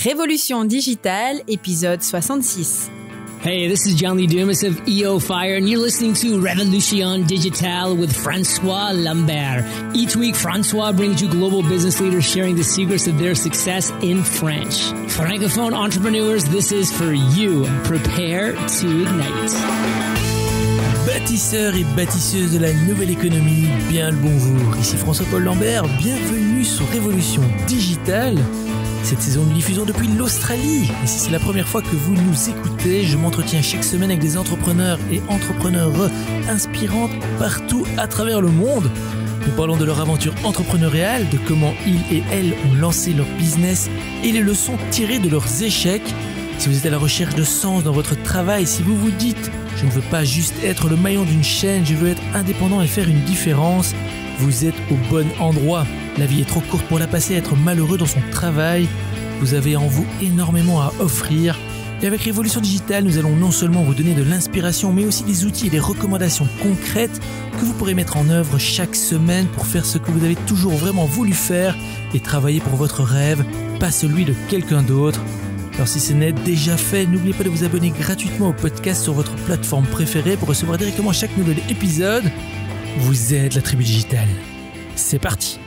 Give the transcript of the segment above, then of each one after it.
Révolution digitale, épisode 66. Hey, this is John Lee Dumas of EO Fire, and you're listening to Revolution Digital with François Lambert. Each week, François brings you global business leaders sharing the secrets of their success in French. Francophone entrepreneurs, this is for you. Prepare to ignite. Bâtisseurs et bâtisseuses de la nouvelle économie, bien le bonjour. Ici François-Paul Lambert, bienvenue sur Révolution Digitale. Cette saison, nous diffusons depuis l'Australie. Et si c'est la première fois que vous nous écoutez, je m'entretiens chaque semaine avec des entrepreneurs et entrepreneurs inspirantes partout à travers le monde. Nous parlons de leur aventure entrepreneuriale, de comment ils et elles ont lancé leur business et les leçons tirées de leurs échecs. Si vous êtes à la recherche de sens dans votre travail, si vous vous dites « Je ne veux pas juste être le maillon d'une chaîne, je veux être indépendant et faire une différence », vous êtes au bon endroit. La vie est trop courte pour la passer à être malheureux dans son travail. Vous avez en vous énormément à offrir. Et avec Révolution Digitale, nous allons non seulement vous donner de l'inspiration, mais aussi des outils et des recommandations concrètes que vous pourrez mettre en œuvre chaque semaine pour faire ce que vous avez toujours vraiment voulu faire et travailler pour votre rêve, pas celui de quelqu'un d'autre. Alors si ce n'est déjà fait, n'oubliez pas de vous abonner gratuitement au podcast sur votre plateforme préférée pour recevoir directement chaque nouvel épisode. Vous êtes la tribu digitale. C'est parti.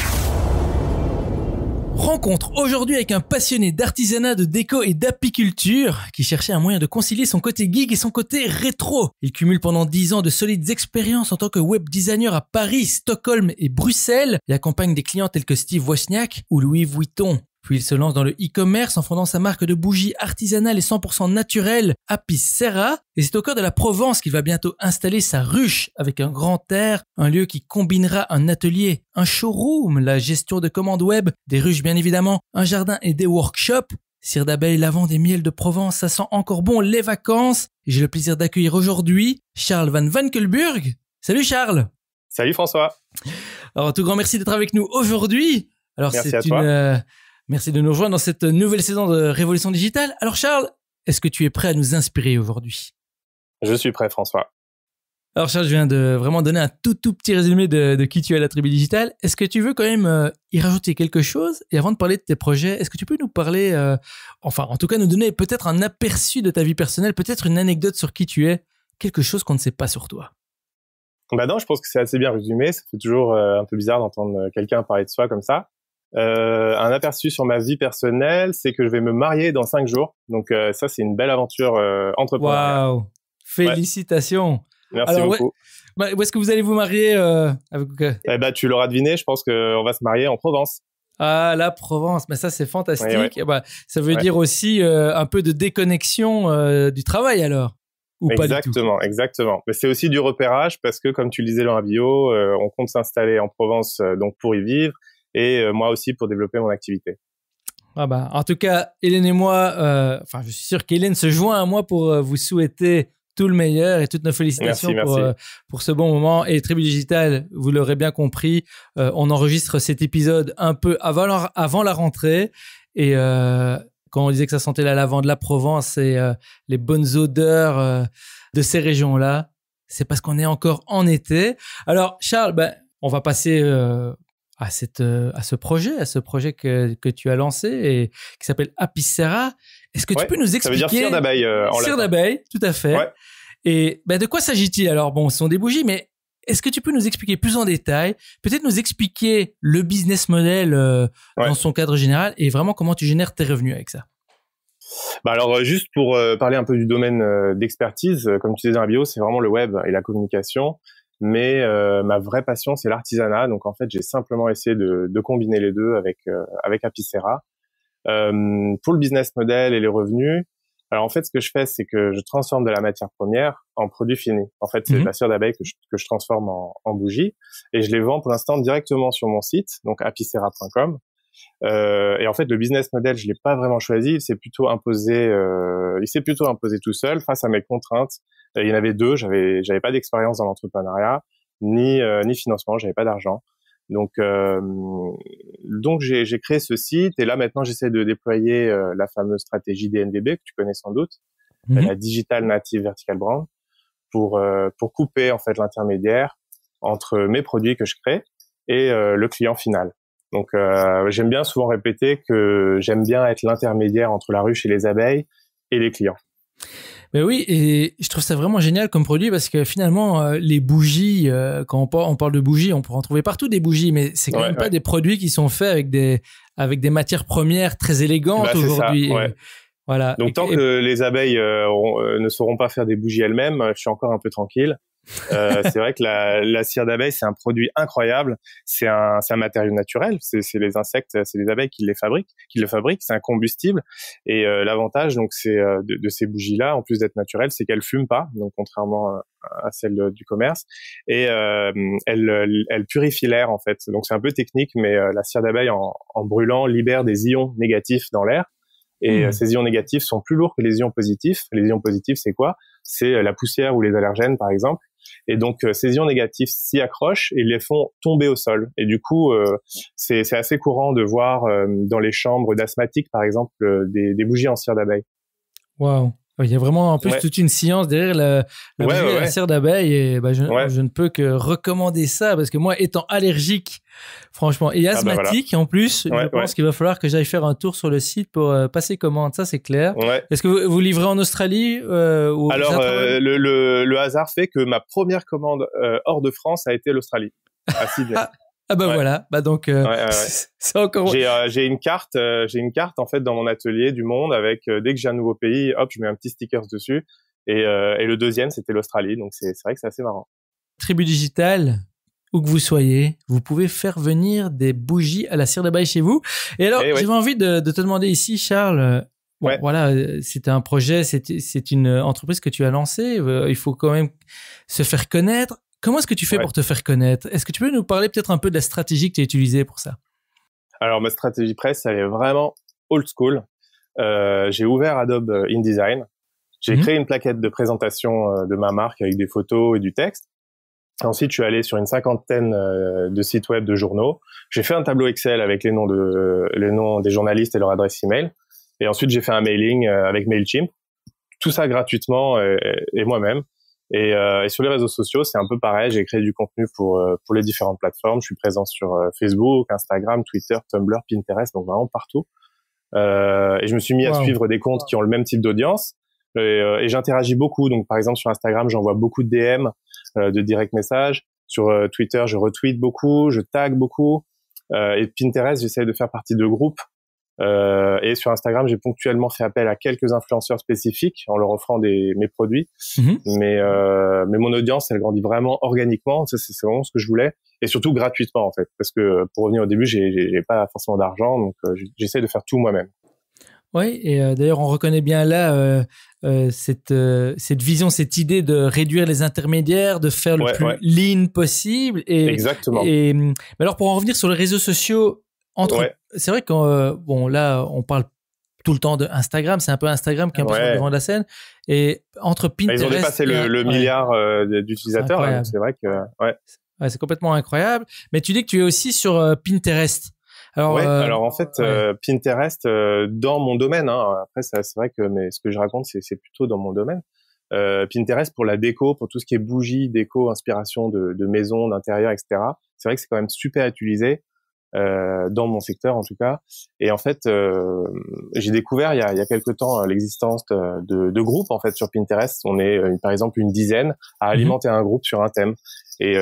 Rencontre aujourd'hui avec un passionné d'artisanat, de déco et d'apiculture qui cherchait un moyen de concilier son côté geek et son côté rétro. Il cumule pendant 10 ans de solides expériences en tant que web designer à Paris, Stockholm et Bruxelles et accompagne des clients tels que Steve Wozniak ou Louis Vuitton. Puis il se lance dans le e-commerce en fondant sa marque de bougies artisanales et 100% naturelles, Apicera. Et c'est au cœur de la Provence qu'il va bientôt installer sa ruche avec un grand air, un lieu qui combinera un atelier, un showroom, la gestion de commandes web, des ruches bien évidemment, un jardin et des workshops. Cire d'abeille, lavande et miel de Provence, ça sent encore bon les vacances. Et j'ai le plaisir d'accueillir aujourd'hui Charles van Valkenburg. Salut Charles. Salut François. Alors un tout grand merci d'être avec nous aujourd'hui. Alors merci à toi. Merci de nous rejoindre dans cette nouvelle saison de Révolution Digitale. Alors Charles, est-ce que tu es prêt à nous inspirer aujourd'hui ? Je suis prêt François. Alors Charles, je viens de vraiment donner un tout petit résumé de qui tu es à la tribu digitale. Est-ce que tu veux quand même y rajouter quelque chose ? Et avant de parler de tes projets, est-ce que tu peux nous parler, en tout cas nous donner peut-être un aperçu de ta vie personnelle, peut-être une anecdote sur qui tu es, quelque chose qu'on ne sait pas sur toi ? Bah non, je pense que c'est assez bien résumé. Ça fait toujours un peu bizarre d'entendre quelqu'un parler de soi comme ça. Un aperçu sur ma vie personnelle, c'est que je vais me marier dans 5 jours. Donc ça, c'est une belle aventure entrepreneuriale. Waouh, félicitations. Ouais. Merci beaucoup. Où est-ce que vous allez vous marier avec... Eh ben, tu l'auras deviné, je pense qu'on va se marier en Provence. Ah, la Provence, mais ça c'est fantastique. Ouais. Ça veut dire aussi un peu de déconnexion du travail alors. Ou Exactement, pas du tout. Exactement. Mais c'est aussi du repérage parce que, comme tu le disais dans la bio, on compte s'installer en Provence donc pour y vivre. Et moi aussi pour développer mon activité. Ah bah, en tout cas, Hélène et moi, je suis sûr qu'Hélène se joint à moi pour vous souhaiter tout le meilleur et toutes nos félicitations pour ce bon moment. Et Tribu Digitale, vous l'aurez bien compris, on enregistre cet épisode un peu avant la rentrée. Et quand on disait que ça sentait la lavande, la Provence et les bonnes odeurs de ces régions-là, c'est parce qu'on est encore en été. Alors Charles, on va passer... à ce projet que tu as lancé et qui s'appelle Apicera. Est-ce que tu peux nous expliquer... Ça veut dire cire d'abeille en latin. Cire d'abeille, tout à fait. Ouais. Et de quoi s'agit-il ? Alors bon, ce sont des bougies, mais est-ce que tu peux nous expliquer plus en détail, peut-être nous expliquer le business model dans son cadre général et vraiment comment tu génères tes revenus avec ça ? Alors juste pour parler un peu du domaine d'expertise, comme tu disais dans la bio, c'est vraiment le web et la communication. Mais ma vraie passion, c'est l'artisanat. Donc en fait, j'ai simplement essayé de combiner les deux avec Apicera. Pour le business model et les revenus, alors en fait, ce que je fais, c'est que je transforme de la matière première en produit fini. En fait, c'est de la cire d'abeille que je transforme en bougie et je les vends pour l'instant directement sur mon site, donc apicera.com. Et en fait, le business model, je l'ai pas vraiment choisi. Il s'est plutôt imposé tout seul face à mes contraintes. Il y en avait 2. J'avais pas d'expérience dans l'entrepreneuriat, ni financement. J'avais pas d'argent. Donc j'ai créé ce site. Et là, maintenant, j'essaie de déployer la fameuse stratégie DNVB que tu connais sans doute, la Digital Native Vertical Brand, pour couper en fait l'intermédiaire entre mes produits que je crée et le client final. Donc j'aime bien souvent répéter que j'aime bien être l'intermédiaire entre la ruche et les abeilles et les clients. Mais oui, et je trouve ça vraiment génial comme produit parce que finalement, les bougies, quand on parle de bougies, on pourra en trouver partout des bougies, mais c'est quand même pas des produits qui sont faits avec des matières premières très élégantes aujourd'hui. Ça, ouais. Voilà. Donc tant que les abeilles ne sauront pas faire des bougies elles-mêmes, je suis encore un peu tranquille. C'est vrai que la cire d'abeille, c'est un produit incroyable. C'est un matériau naturel. C'est les insectes, c'est les abeilles qui le fabriquent. C'est un combustible. Et l'avantage, donc, c'est de ces bougies-là, en plus d'être naturelles, c'est qu'elles fument pas. Donc, contrairement à celles du commerce. Et elles purifient l'air, en fait. Donc, c'est un peu technique, mais la cire d'abeille, en brûlant, libère des ions négatifs dans l'air. Et ces ions négatifs sont plus lourds que les ions positifs. Les ions positifs, c'est quoi? C'est la poussière ou les allergènes, par exemple. Et donc, ces ions négatifs s'y accrochent et les font tomber au sol. Et du coup, c'est assez courant de voir dans les chambres d'asthmatiques, par exemple, des bougies en cire d'abeille. Waouh! Il y a vraiment en plus toute une science derrière la bougie à la cire d'abeille. Et je ne peux que recommander ça parce que moi, étant allergique, franchement, et asthmatique en plus, je pense qu'il va falloir que j'aille faire un tour sur le site pour passer commande. Ça, c'est clair. Ouais. Est-ce que vous livrez en Australie ou Alors, le hasard fait que ma première commande hors de France a été l'Australie, à Sydney. Voilà. Donc, c'est encore. J'ai une carte en fait dans mon atelier du monde avec dès que j'ai un nouveau pays, hop, je mets un petit sticker dessus. Et le deuxième, c'était l'Australie. Donc c'est vrai que c'est assez marrant. Tribu Digital, où que vous soyez, vous pouvez faire venir des bougies à la cire d'abeille chez vous. Et alors, j'avais envie de te demander ici, Charles. Voilà, c'était un projet, c'est une entreprise que tu as lancée. Il faut quand même se faire connaître. Comment est-ce que tu fais pour te faire connaître? Est-ce que tu peux nous parler peut-être un peu de la stratégie que tu as utilisée pour ça? Alors, ma stratégie presse, elle est vraiment old school. J'ai ouvert Adobe InDesign. J'ai créé une plaquette de présentation de ma marque avec des photos et du texte. Ensuite, je suis allé sur une 50aine de sites web de journaux. J'ai fait un tableau Excel avec les noms des journalistes et leur adresse email. Et ensuite, j'ai fait un mailing avec Mailchimp. Tout ça gratuitement et moi-même. Et sur les réseaux sociaux, c'est un peu pareil. J'ai créé du contenu pour les différentes plateformes. Je suis présent sur Facebook, Instagram, Twitter, Tumblr, Pinterest, donc vraiment partout. Et je me suis mis à suivre des comptes qui ont le même type d'audience. Et j'interagis beaucoup. Donc, par exemple, sur Instagram, j'envoie beaucoup de DM, de direct message. Sur Twitter, je retweet beaucoup, je tag beaucoup. Et Pinterest, j'essaie de faire partie de groupes. Et sur Instagram, j'ai ponctuellement fait appel à quelques influenceurs spécifiques en leur offrant mes produits. Mais mon audience, elle grandit vraiment organiquement. Ça, c'est vraiment ce que je voulais. Et surtout gratuitement, en fait. Parce que pour revenir au début, j'ai pas forcément d'argent. Donc, j'essaie de faire tout moi-même. Oui, et d'ailleurs, on reconnaît bien là cette vision, cette idée de réduire les intermédiaires, de faire le plus lean possible. Exactement. Mais alors, pour en revenir sur les réseaux sociaux, c'est vrai que là, on parle tout le temps de Instagram. C'est un peu Instagram qui est un peu devant de la scène. Et entre Pinterest, ils ont dépassé le milliard d'utilisateurs. Hein, c'est vrai que c'est complètement incroyable. Mais tu dis que tu es aussi sur Pinterest. Alors, alors en fait, Pinterest dans mon domaine. Hein, après, c'est vrai que ce que je raconte, c'est plutôt dans mon domaine. Pinterest pour la déco, pour tout ce qui est bougies, déco, inspiration de maison, d'intérieur, etc. C'est vrai que c'est quand même super utilisé dans mon secteur en tout cas. Et en fait, j'ai découvert il y a quelque temps l'existence de groupes en fait sur Pinterest. On est par exemple une dizaine à alimenter un groupe sur un thème. Et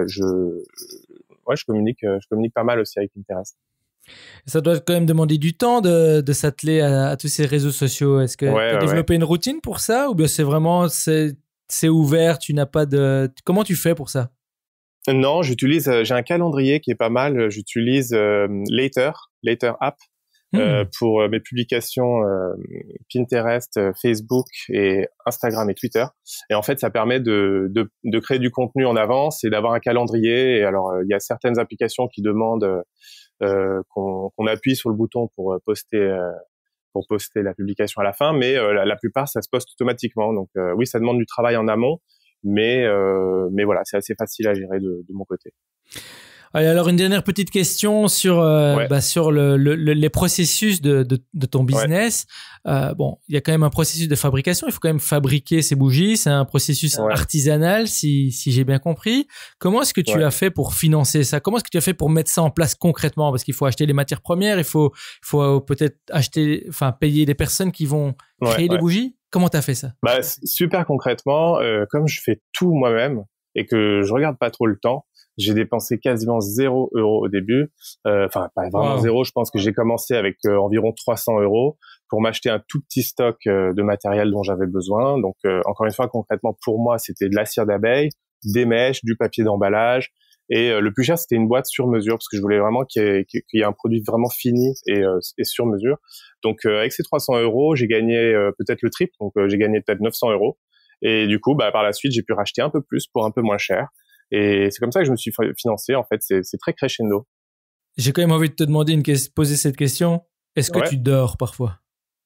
je communique pas mal aussi avec Pinterest. Ça doit quand même demander du temps de s'atteler à tous ces réseaux sociaux. Est-ce que tu as développé une routine pour ça ou bien c'est vraiment c'est ouvert, tu n'as pas de... Comment tu fais pour ça? Non, j'ai un calendrier qui est pas mal. J'utilise Later App pour mes publications Pinterest, Facebook et Instagram et Twitter. Et en fait, ça permet de créer du contenu en avance et d'avoir un calendrier. Et alors, il y a certaines applications qui demandent qu'on appuie sur le bouton pour poster la publication à la fin, mais la plupart ça se poste automatiquement. Donc oui, ça demande du travail en amont, mais voilà, c'est assez facile à gérer de mon côté. Allez, alors une dernière petite question sur sur les processus de ton business. Bon, il y a quand même un processus de fabrication. Il faut quand même fabriquer ces bougies. C'est un processus artisanal, si j'ai bien compris. Comment est-ce que tu as fait pour financer ça? Comment est-ce que tu as fait pour mettre ça en place concrètement? Parce qu'il faut acheter les matières premières, il faut peut-être payer des personnes qui vont créer les bougies. Comment tu as fait ça? Super concrètement, comme je fais tout moi-même et que je regarde pas trop le temps, j'ai dépensé quasiment 0 € au début. Pas vraiment zéro. Je pense que j'ai commencé avec environ 300 € pour m'acheter un tout petit stock de matériel dont j'avais besoin. Donc, encore une fois, concrètement, pour moi, c'était de la cire d'abeille, des mèches, du papier d'emballage. Et le plus cher, c'était une boîte sur mesure parce que je voulais vraiment qu'il y ait un produit vraiment fini et sur mesure. Donc, avec ces 300 €, j'ai gagné peut-être le triple. Donc, j'ai gagné peut-être 900 €. Et du coup, par la suite, j'ai pu racheter un peu plus pour un peu moins cher. Et c'est comme ça que je me suis financé. En fait, c'est très crescendo. J'ai quand même envie de te demander poser cette question. Est-ce que tu dors parfois?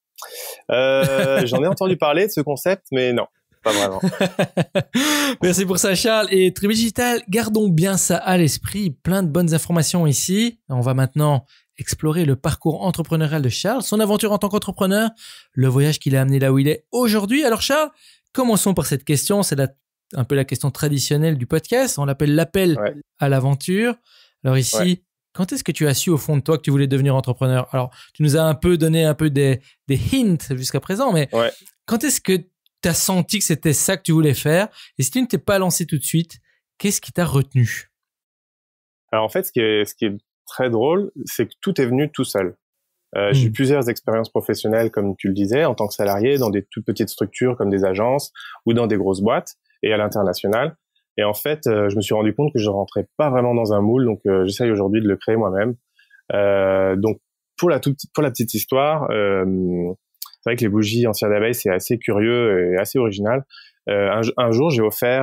J'en ai entendu parler de ce concept, mais non, pas vraiment. Merci pour ça, Charles. Et Tribu Digital, gardons bien ça à l'esprit. Plein de bonnes informations ici. On va maintenant explorer le parcours entrepreneurial de Charles, son aventure en tant qu'entrepreneur, le voyage qui l'a amené là où il est aujourd'hui. Alors Charles, commençons par cette question. C'est un peu la question traditionnelle du podcast. On l'appelle l'appel à l'aventure. Alors ici, quand est-ce que tu as su au fond de toi que tu voulais devenir entrepreneur? Alors, tu nous as un peu donné des hints jusqu'à présent, mais quand est-ce que tu as senti que c'était ça que tu voulais faire? Et si tu ne t'es pas lancé tout de suite, qu'est-ce qui t'a retenu? Alors en fait, ce qui est très drôle, c'est que tout est venu tout seul. J'ai eu plusieurs expériences professionnelles, comme tu le disais, en tant que salarié, dans des toutes petites structures comme des agences ou dans des grosses boîtes et à l'international. Et en fait, je me suis rendu compte que je rentrais pas vraiment dans un moule, donc j'essaye aujourd'hui de le créer moi-même. Donc pour la petite histoire, c'est vrai que les bougies en cire d'abeille, c'est assez curieux et assez original. Un jour, j'ai offert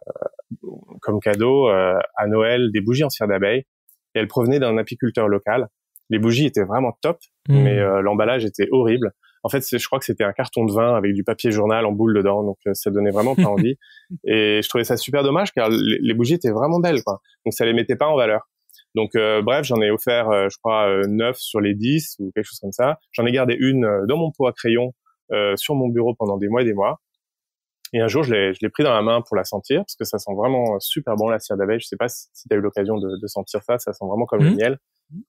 comme cadeau à Noël des bougies en cire d'abeille, et elles provenaient d'un apiculteur local. Les bougies étaient vraiment top, mais l'emballage était horrible. En fait, je crois que c'était un carton de vin avec du papier journal en boule dedans, donc ça donnait vraiment pas envie. Et je trouvais ça super dommage car les bougies étaient vraiment belles, quoi. Donc ça les mettait pas en valeur. Donc bref, j'en ai offert, je crois, 9 sur les 10 ou quelque chose comme ça. J'en ai gardé une dans mon pot à crayon sur mon bureau pendant des mois et des mois. Et un jour, je l'ai pris dans la main pour la sentir parce que ça sent vraiment super bon, la cire d'abeille. Je sais pas si tu as eu l'occasion de sentir ça. Ça sent vraiment comme le miel.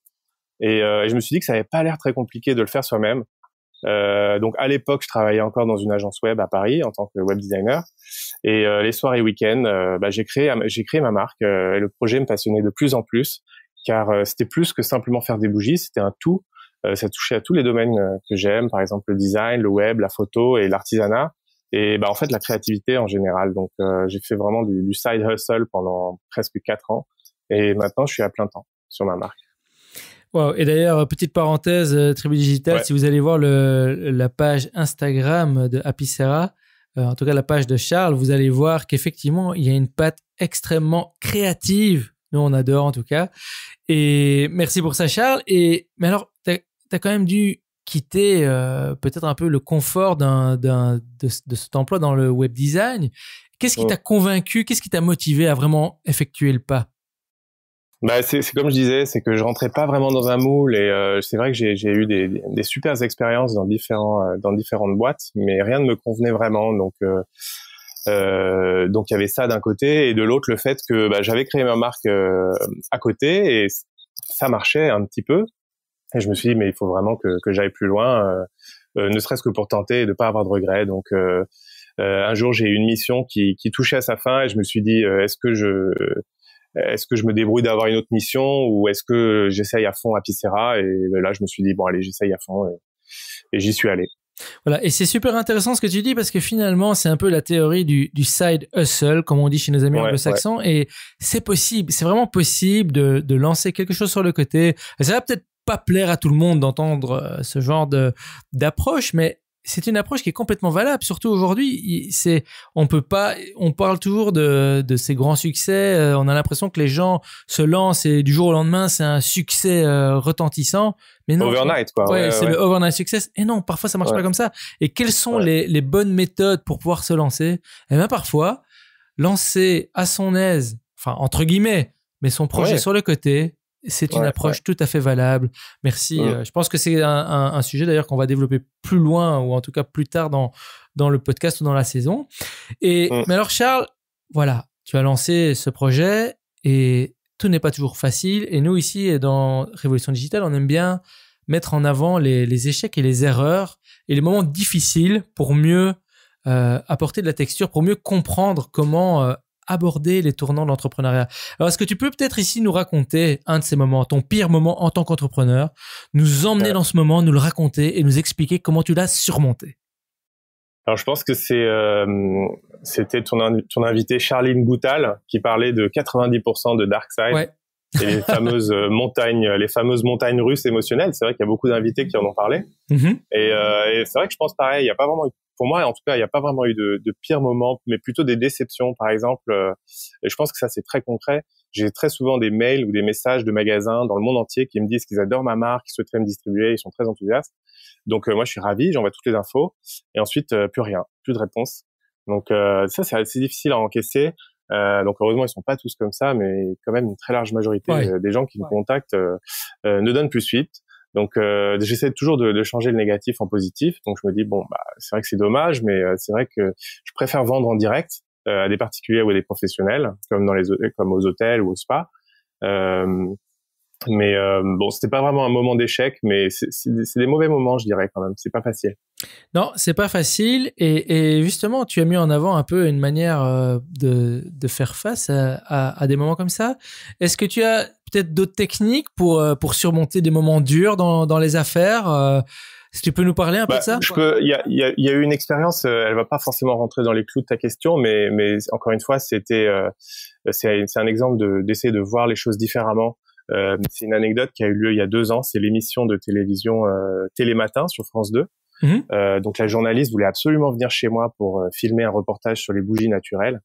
Et je me suis dit que ça avait pas l'air très compliqué de le faire soi-même. Donc à l'époque, je travaillais encore dans une agence web à Paris en tant que web designer. Et les soirs et week-ends, j'ai créé ma marque. Et le projet me passionnait de plus en plus, car c'était plus que simplement faire des bougies. C'était un tout. Ça touchait à tous les domaines que j'aime, par exemple le design, le web, la photo et l'artisanat. Et en fait la créativité en général. Donc j'ai fait vraiment du side hustle pendant presque 4 ans. Et maintenant, je suis à plein temps sur ma marque. Wow. Et d'ailleurs, petite parenthèse, Tribu Digital, si vous allez voir la page Instagram de Apicera, en tout cas la page de Charles, vous allez voir qu'effectivement, il y a une patte extrêmement créative. Nous, on adore en tout cas. Et merci pour ça, Charles. Mais alors, t'as quand même dû quitter peut-être un peu le confort de cet emploi dans le web design. Qu'est-ce qui t'a convaincu? Qu'est-ce qui t'a motivé à vraiment effectuer le pas? C'est comme je disais, c'est que je rentrais pas vraiment dans un moule et c'est vrai que j'ai eu des super expériences dans différentes boîtes, mais rien ne me convenait vraiment. Donc il y avait ça d'un côté et de l'autre le fait que j'avais créé ma marque à côté et ça marchait un petit peu. Et je me suis dit mais il faut vraiment que j'aille plus loin, ne serait-ce que pour tenter et de pas avoir de regrets. Donc un jour j'ai eu une mission qui touchait à sa fin et je me suis dit est-ce que je me débrouille d'avoir une autre mission ou est-ce que j'essaye à fond Apicera? Et là, je me suis dit, bon, allez, j'essaye à fond et j'y suis allé. Voilà. Et c'est super intéressant ce que tu dis parce que finalement, c'est un peu la théorie du side hustle, comme on dit chez nos amis anglo-saxons. Et c'est possible. C'est vraiment possible de lancer quelque chose sur le côté. Et ça va peut-être pas plaire à tout le monde d'entendre ce genre d'approche, mais c'est une approche qui est complètement valable, surtout aujourd'hui. On parle toujours de ces grands succès. On a l'impression que les gens se lancent et du jour au lendemain, c'est un succès retentissant. Mais non. Overnight, quoi. C'est le overnight success. Et non, parfois ça marche pas comme ça. Et quelles sont les bonnes méthodes pour pouvoir se lancer? Eh bien, parfois, lancer à son aise, enfin, entre guillemets, met son projet sur le côté. C'est une approche tout à fait valable. Merci. Je pense que c'est un sujet d'ailleurs qu'on va développer plus loin ou en tout cas plus tard dans le podcast ou dans la saison. Mais alors Charles, voilà, tu as lancé ce projet et tout n'est pas toujours facile. Et nous ici dans Révolution Digitale, on aime bien mettre en avant les échecs et les erreurs et les moments difficiles pour mieux apporter de la texture, pour mieux comprendre comment aborder les tournants de l'entrepreneuriat. Alors, est-ce que tu peux peut-être ici nous raconter un de ces moments, ton pire moment en tant qu'entrepreneur, nous emmener dans ce moment, nous le raconter et nous expliquer comment tu l'as surmonté? Alors, je pense que c'était ton invité Charline Goutal qui parlait de 90% de Dark Side et les fameuses montagnes russes émotionnelles. C'est vrai qu'il y a beaucoup d'invités qui en ont parlé. Et c'est vrai que je pense pareil, il y a pas vraiment pour moi, en tout cas, il n'y a pas vraiment eu de pire moment, mais plutôt des déceptions. Par exemple, et je pense que ça, c'est très concret. J'ai très souvent des mails ou des messages de magasins dans le monde entier qui me disent qu'ils adorent ma marque, qu'ils souhaiteraient me distribuer, ils sont très enthousiastes. Donc, moi, je suis ravi, j'envoie toutes les infos. Et ensuite, plus rien, plus de réponse. Donc, ça, c'est assez difficile à encaisser. Donc, heureusement, ils sont pas tous comme ça, mais quand même, une très large majorité des gens qui me contactent ne donnent plus suite. Donc j'essaie toujours de changer le négatif en positif. Donc je me dis c'est vrai que c'est dommage, mais c'est vrai que je préfère vendre en direct à des particuliers ou à des professionnels, comme comme aux hôtels ou au spa. Mais c'était pas vraiment un moment d'échec, mais c'est des mauvais moments, je dirais quand même. C'est pas facile. Non, c'est pas facile. Et justement, tu as mis en avant un peu une manière de faire face à des moments comme ça. Est-ce que tu as peut-être d'autres techniques pour surmonter des moments durs dans les affaires? Si tu peux nous parler un peu de ça? Il y a eu une expérience, elle va pas forcément rentrer dans les clous de ta question, mais encore une fois, c'est un exemple d'essayer de voir les choses différemment. C'est une anecdote qui a eu lieu il y a 2 ans. C'est l'émission de télévision Télématin sur France 2. Donc la journaliste voulait absolument venir chez moi pour filmer un reportage sur les bougies naturelles.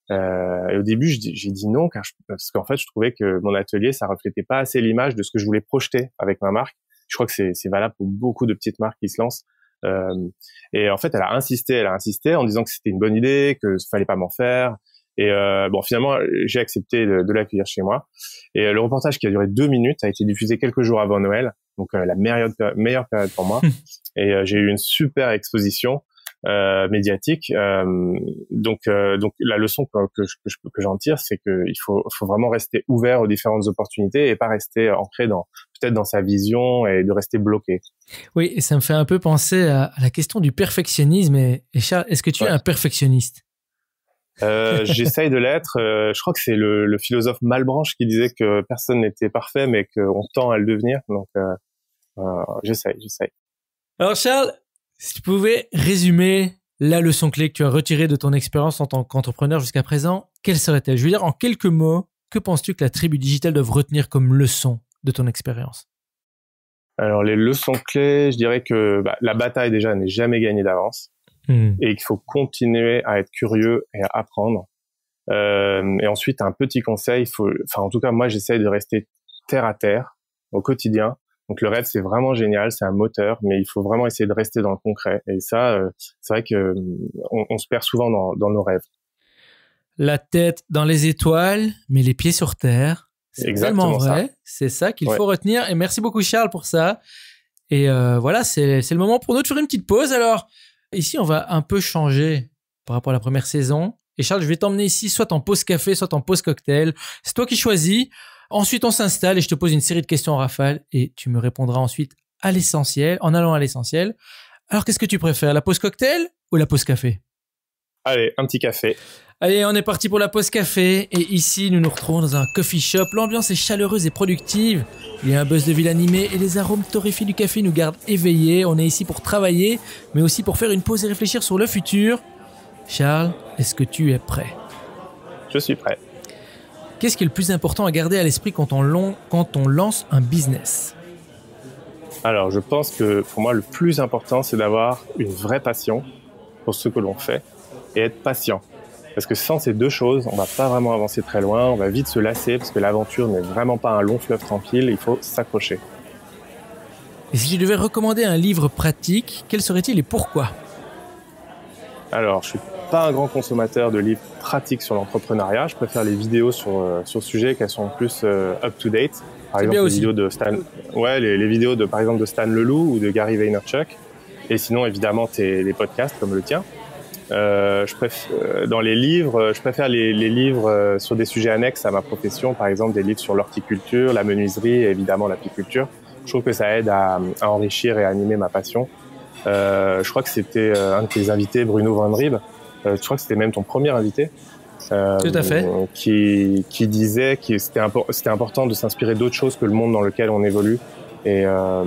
Et au début, j'ai dit non parce qu'en fait, je trouvais que mon atelier, ça reflétait pas assez l'image de ce que je voulais projeter avec ma marque. Je crois que c'est valable pour beaucoup de petites marques qui se lancent. Et en fait, elle a insisté en disant que c'était une bonne idée, que fallait pas m'en faire. Et finalement, j'ai accepté de l'accueillir chez moi. Et le reportage qui a duré 2 minutes a été diffusé quelques jours avant Noël, donc la meilleure période pour moi. Et j'ai eu une super exposition médiatique. Donc la leçon que j'en tire, c'est que il faut vraiment rester ouvert aux différentes opportunités et pas rester ancré peut-être dans sa vision et de rester bloqué. Oui, et ça me fait un peu penser à la question du perfectionnisme. Et Charles, est-ce que tu es un perfectionniste? J'essaye de l'être. Je crois que c'est le philosophe Malebranche qui disait que personne n'était parfait, mais qu'on tend à le devenir. Donc, j'essaye. Alors Charles, si tu pouvais résumer la leçon clé que tu as retirée de ton expérience en tant qu'entrepreneur jusqu'à présent, quelle serait-elle? Je veux dire, en quelques mots, que penses-tu que la tribu digitale doit retenir comme leçon de ton expérience? Alors, les leçons clés, je dirais que la bataille déjà n'est jamais gagnée d'avance. Et qu'il faut continuer à être curieux et à apprendre. Et ensuite, un petit conseil, en tout cas, moi, j'essaye de rester terre à terre au quotidien. Donc, le rêve, c'est vraiment génial, c'est un moteur, mais il faut vraiment essayer de rester dans le concret. Et ça, c'est vrai que on se perd souvent dans nos rêves. La tête dans les étoiles, mais les pieds sur terre. C'est tellement vrai. Ça. C'est ça qu'il faut retenir. Et merci beaucoup, Charles, pour ça. Et voilà, c'est le moment pour nous de faire une petite pause. Alors, ici, on va un peu changer par rapport à la première saison. Et Charles, je vais t'emmener ici soit en pause café, soit en pause cocktail. C'est toi qui choisis. Ensuite, on s'installe et je te pose une série de questions en rafale et tu me répondras ensuite à l'essentiel, en allant à l'essentiel. Alors, qu'est-ce que tu préfères, la pause cocktail ou la pause café? Allez, un petit café. Allez, on est parti pour la pause café. Et ici, nous nous retrouvons dans un coffee shop. L'ambiance est chaleureuse et productive. Il y a un buzz de ville animé et les arômes torréfiés du café nous gardent éveillés. On est ici pour travailler, mais aussi pour faire une pause et réfléchir sur le futur. Charles, est-ce que tu es prêt? Je suis prêt. Qu'est-ce qui est le plus important à garder à l'esprit quand on lance un business? Alors, je pense que pour moi, le plus important, c'est d'avoir une vraie passion pour ce que l'on fait et être patient. Parce que sans ces 2 choses, on va pas vraiment avancer très loin, on va vite se lasser parce que l'aventure n'est vraiment pas un long fleuve tranquille, il faut s'accrocher. Et si tu devais recommander un livre pratique, quel serait-il et pourquoi? Alors, je suis pas un grand consommateur de livres pratiques sur l'entrepreneuriat. Je préfère les vidéos sur ce sujet qu'elles sont plus up to date. Par exemple, les vidéos de Stan, les vidéos de par exemple de Stan Leloup ou de Gary Vaynerchuk. Et sinon, évidemment, les podcasts comme le tien. Dans les livres, je préfère les livres sur des sujets annexes à ma profession, par exemple des livres sur l'horticulture, la menuiserie et évidemment l'apiculture. Je trouve que ça aide à enrichir et à animer ma passion. Je crois que c'était un de tes invités, Bruno Van Rieb. Je crois que c'était même ton premier invité. Tout à fait. Qui disait que c'était important de s'inspirer d'autres choses que le monde dans lequel on évolue. Et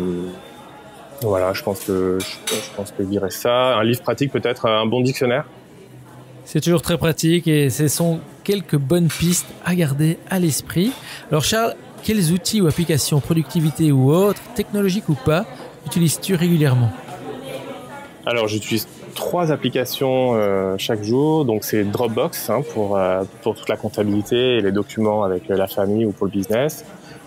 voilà, je pense que je dirais ça. Un livre pratique, peut-être un bon dictionnaire. C'est toujours très pratique et ce sont quelques bonnes pistes à garder à l'esprit. Alors Charles, quels outils ou applications, productivité ou autres, technologiques ou pas, utilises-tu régulièrement? Alors j'utilise 3 applications chaque jour. Donc c'est Dropbox pour toute la comptabilité et les documents avec la famille ou pour le business.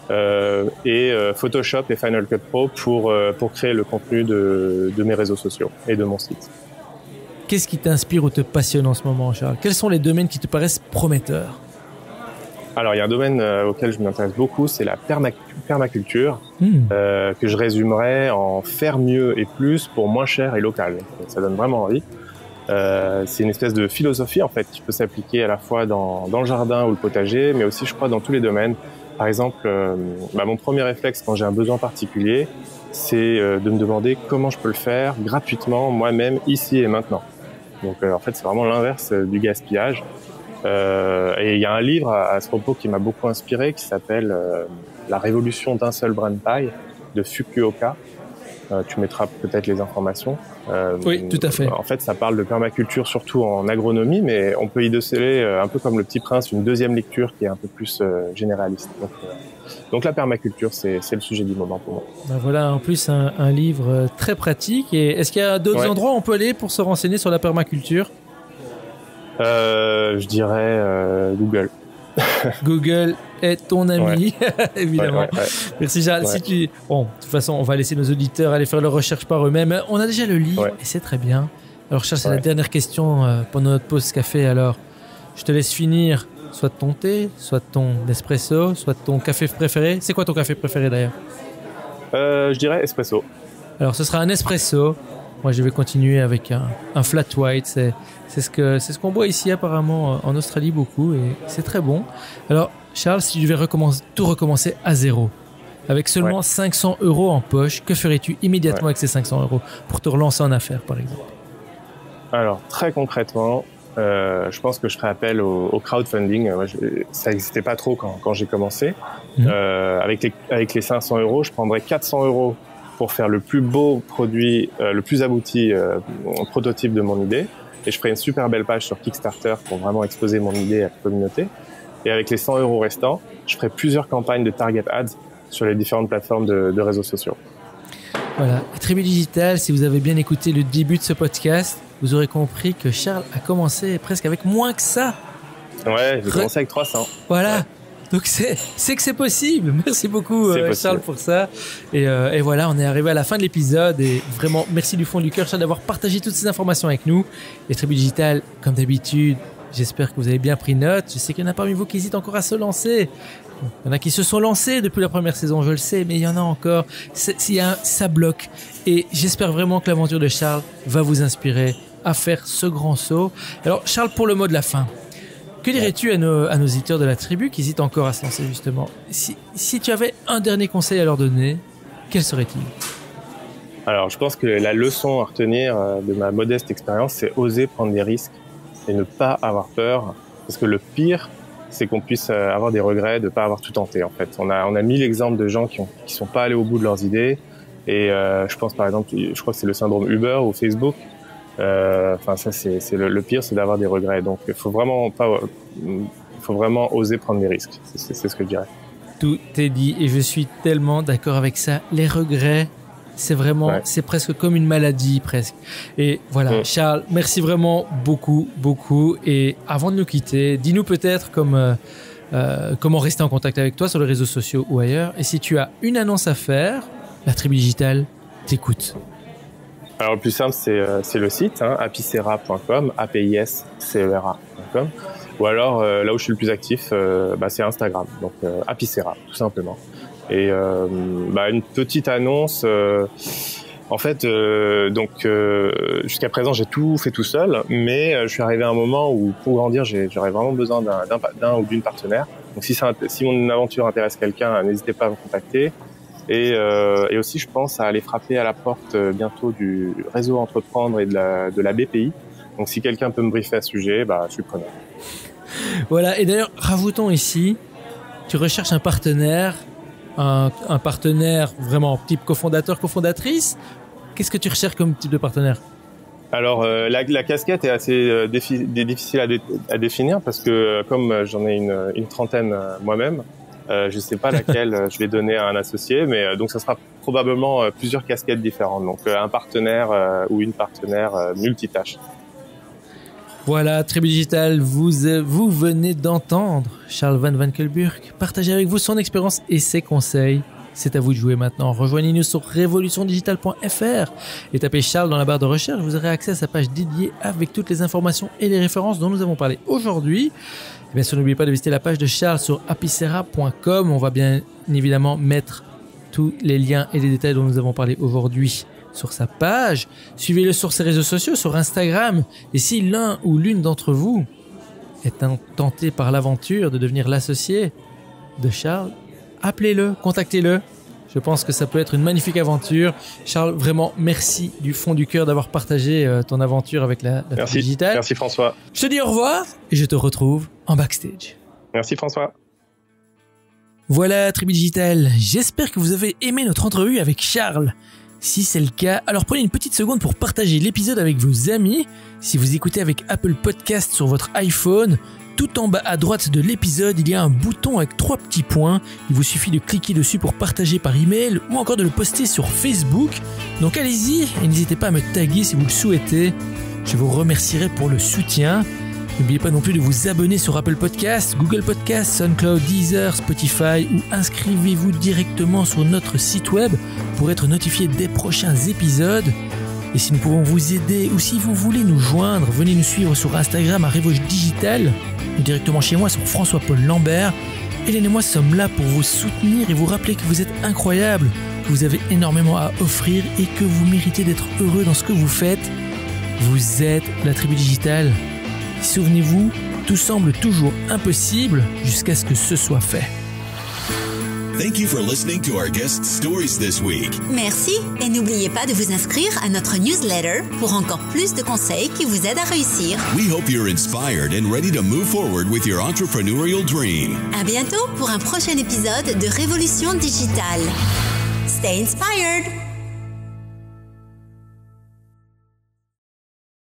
Et Photoshop et Final Cut Pro pour créer le contenu de mes réseaux sociaux et de mon site. Qu'est-ce qui t'inspire ou te passionne en ce moment, Charles? Quels sont les domaines qui te paraissent prometteurs? Alors, il y a un domaine auquel je m'intéresse beaucoup, c'est la permaculture, que je résumerais en faire mieux et plus pour moins cher et local. Ça donne vraiment envie. C'est une espèce de philosophie, en fait, qui peut s'appliquer à la fois dans le jardin ou le potager, mais aussi, je crois, dans tous les domaines. Par exemple, mon premier réflexe quand j'ai un besoin particulier, c'est de me demander comment je peux le faire gratuitement, moi-même, ici et maintenant. Donc, en fait, c'est vraiment l'inverse du gaspillage. Et il y a un livre à ce propos qui m'a beaucoup inspiré, qui s'appelle La révolution d'un seul brin de paille de Fukuoka. Tu mettras peut-être les informations. Oui, tout à fait. En fait, ça parle de permaculture surtout en agronomie, mais on peut y déceler, un peu comme Le Petit Prince, une deuxième lecture qui est un peu plus généraliste. Donc la permaculture, c'est le sujet du moment pour moi. Ben voilà, en plus un livre très pratique. Et est-ce qu'il y a d'autres endroits où on peut aller pour se renseigner sur la permaculture? Je dirais Google. Google est ton ami, évidemment. Ouais. Merci Charles. Ouais. Bon, de toute façon, on va laisser nos auditeurs aller faire leurs recherches par eux-mêmes. On a déjà le livre et c'est très bien. Alors Charles, c'est la dernière question pendant notre pause café. Alors, je te laisse finir soit ton thé, soit ton espresso, soit ton café préféré. C'est quoi ton café préféré d'ailleurs? Je dirais espresso. Alors, ce sera un espresso. Moi, je vais continuer avec un flat white. C'est ce qu'on boit ici apparemment en Australie beaucoup et c'est très bon. Alors, Charles, si tu devais tout recommencer à zéro, avec seulement 500 € en poche, que ferais-tu immédiatement avec ces 500 € pour te relancer en affaires, par exemple? Alors, très concrètement, je pense que je ferais appel au crowdfunding. Ça n'existait pas trop quand j'ai commencé. Avec les 500 €, je prendrais 400 € pour faire le plus beau produit, le plus abouti prototype de mon idée. Et je ferai une super belle page sur Kickstarter pour vraiment exposer mon idée à la communauté. Et avec les 100 € restants, je ferai plusieurs campagnes de Target Ads sur les différentes plateformes de réseaux sociaux. Voilà. Tribu Digital, si vous avez bien écouté le début de ce podcast, vous aurez compris que Charles a commencé presque avec moins que ça. Ouais, j'ai commencé avec 300. Voilà. Ouais. Donc c'est que c'est possible. Merci beaucoup Charles pour ça. Et voilà, on est arrivé à la fin de l'épisode et vraiment merci du fond du cœur Charles d'avoir partagé toutes ces informations avec nous. Et Tribu Digital, comme d'habitude, j'espère que vous avez bien pris note. Je sais qu'il y en a parmi vous qui hésitent encore à se lancer. Il y en a qui se sont lancés depuis la première saison, je le sais, mais il y en a encore. Ça bloque. Et j'espère vraiment que l'aventure de Charles va vous inspirer à faire ce grand saut. Alors Charles, pour le mot de la fin, que dirais-tu à nos auditeurs de la tribu qui hésitent encore à se lancer justement? Si tu avais un dernier conseil à leur donner, quel serait-il? Alors, je pense que la leçon à retenir de ma modeste expérience, c'est oser prendre des risques et ne pas avoir peur. Parce que le pire, c'est qu'on puisse avoir des regrets de ne pas avoir tout tenté, en fait. On a 1000 exemples de gens qui sont pas allés au bout de leurs idées. Et je pense, par exemple, je crois que c'est le syndrome Uber ou Facebook. Enfin, ça, c'est le pire, c'est d'avoir des regrets. Donc, il faut vraiment oser prendre des risques. C'est ce que je dirais. Tout est dit et je suis tellement d'accord avec ça. Les regrets, c'est vraiment, c'est presque comme une maladie, presque. Et voilà, Charles, merci vraiment beaucoup. Et avant de nous quitter, dis-nous peut-être comment rester en contact avec toi sur les réseaux sociaux ou ailleurs. Et si tu as une annonce à faire, la Tribu Digital t'écoute. Alors, le plus simple, c'est le site, apicera.com, apicera.com. Ou alors, là où je suis le plus actif, c'est Instagram, donc Apicera, tout simplement. Et une petite annonce. En fait, jusqu'à présent, j'ai tout fait tout seul, mais je suis arrivé à un moment où, pour grandir, j'aurais vraiment besoin d'un ou d'une partenaire. Donc, si mon aventure intéresse quelqu'un, n'hésitez pas à me contacter. Et aussi, je pense à aller frapper à la porte bientôt du réseau Entreprendre et de la BPI. Donc, si quelqu'un peut me briefer à ce sujet, je suis preneur. Voilà. Et d'ailleurs, rajoutons ici, tu recherches un partenaire vraiment type cofondateur, cofondatrice. Qu'est-ce que tu recherches comme type de partenaire? Alors, la casquette est assez difficile à définir parce que comme j'en ai une trentaine moi-même, je sais pas laquelle je vais donner à un associé, mais donc ça sera probablement plusieurs casquettes différentes. Donc, un partenaire ou une partenaire multitâche. Voilà, Tribu Digital, vous venez d'entendre Charles Van Vankelburg partager avec vous son expérience et ses conseils. C'est à vous de jouer maintenant. Rejoignez-nous sur revolutiondigital.fr et tapez Charles dans la barre de recherche. Vous aurez accès à sa page dédiée avec toutes les informations et les références dont nous avons parlé aujourd'hui. Et bien sûr, n'oubliez pas de visiter la page de Charles sur apicera.com. On va bien évidemment mettre tous les liens et les détails dont nous avons parlé aujourd'hui sur sa page. Suivez-le sur ses réseaux sociaux, sur Instagram. Et si l'un ou l'une d'entre vous est tenté par l'aventure de devenir l'associé de Charles, appelez-le, contactez-le. Je pense que ça peut être une magnifique aventure. Charles, vraiment, merci du fond du cœur d'avoir partagé ton aventure avec la Tribu Digital. Merci François. Je te dis au revoir et je te retrouve en backstage. Merci François. Voilà, Tribu Digital. J'espère que vous avez aimé notre entrevue avec Charles. Si c'est le cas, alors prenez une petite seconde pour partager l'épisode avec vos amis. Si vous écoutez avec Apple Podcast sur votre iPhone, tout en bas à droite de l'épisode, il y a un bouton avec 3 petits points. Il vous suffit de cliquer dessus pour partager par email ou encore de le poster sur Facebook. Donc allez-y et n'hésitez pas à me taguer si vous le souhaitez. Je vous remercierai pour le soutien. N'oubliez pas non plus de vous abonner sur Apple Podcasts, Google Podcasts, SoundCloud, Deezer, Spotify ou inscrivez-vous directement sur notre site web pour être notifié des prochains épisodes. Et si nous pouvons vous aider ou si vous voulez nous joindre, venez nous suivre sur Instagram à Revoche Digital ou directement chez moi sur François-Paul Lambert. Hélène et moi sommes là pour vous soutenir et vous rappeler que vous êtes incroyables, que vous avez énormément à offrir et que vous méritez d'être heureux dans ce que vous faites. Vous êtes la Tribu Digitale. Souvenez-vous, tout semble toujours impossible jusqu'à ce que ce soit fait. Thank you for listening to our guest stories this week. Merci et n'oubliez pas de vous inscrire à notre newsletter pour encore plus de conseils qui vous aident à réussir. We hope you're inspired and ready to move forward with your entrepreneurial dream. À bientôt pour un prochain épisode de Révolution Digitale. Stay inspired!